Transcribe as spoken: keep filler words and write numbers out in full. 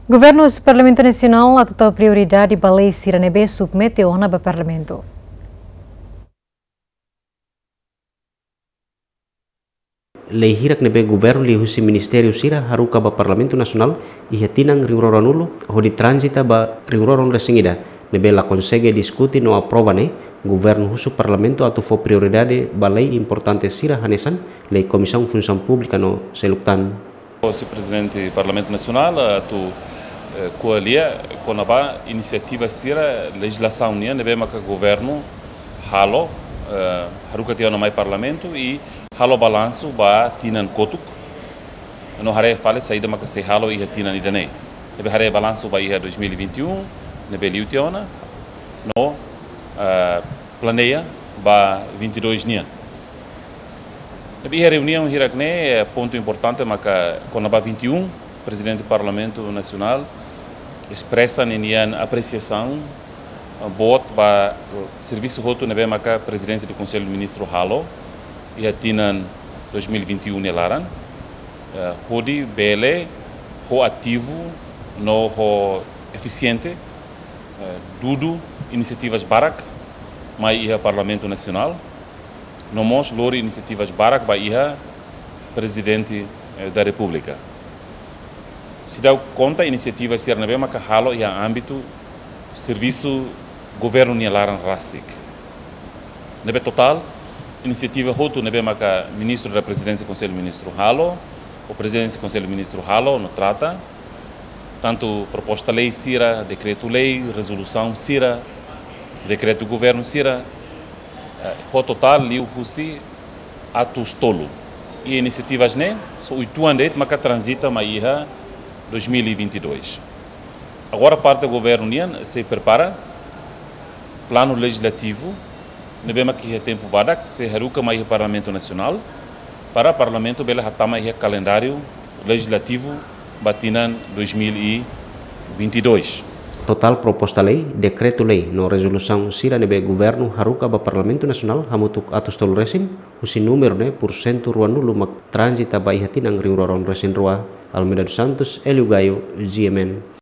Governo do Parlamento Nacional a total prioridade para a lei Siranebe submeteu na Parlamento. Lei hirak nebe governo li husi ministério sira haruka ba Parlamento Nacional iha tinang riuroron ulu hodi transita ba riuroron resingida nebe la consegue discuti no aprova ne governo husu Parlamento atu fo prioridade ba lei importante sira hanesan lei Comissão Função Pública no seluktan. O Presidente do Parlamento Nacional atu coalia com a iniciativa sira legislação nia nebe maka governo halo haruka tia no mai Parlamento e halo balanço ba tinan kotuk no hare fale saída maka se halo e tinan idane nebe hare balanço ba ia dois mil e vinte e um nebe liutiona no uh, planeia ba vinte e dois nia nebe a reunião hirakne ponto importante maka com a ba vinte e um presidente do Parlamento Nacional expressa nian apreciação bot ba serviço roto nebe maka presidência do Conselho do Ministro halo e atinan dois mil e vinte e um nelaran hodi bele ho ativo no ho eficiente dudu iniciativas barak mai iha Parlamento Nacional no mos lori iniciativas barak ba iha presidente da República se dá conta iniciativa ser nebe maka halo ia âmbito serviço governo nelaran rasik nebe total iniciativa roto nebe maka ministro da presidência conselho ministro halo o presidente do conselho ministro halo no trata tanto proposta lei sira decreto lei resolução sira decreto governo sira o total liu husi atos tolo e iniciativas ne so oito anos maka transita maiha dois mil e vinte e dois agora parte do governo nian se prepara plano legislativo nebema que é tempo badak se haruka mai Parlamento Nacional para Parlamento bela hatama ia calendário legislativo batinan dois mil e vinte e dois total proposta lei decreto lei no resolução sira nebe governo haruka ba Parlamento Nacional hamutuk atus tolu resin husi número ne porcento rua nulu mak transita ba iha tinang riuroron resin rua Almeida dos Santos Elio Gaio G M N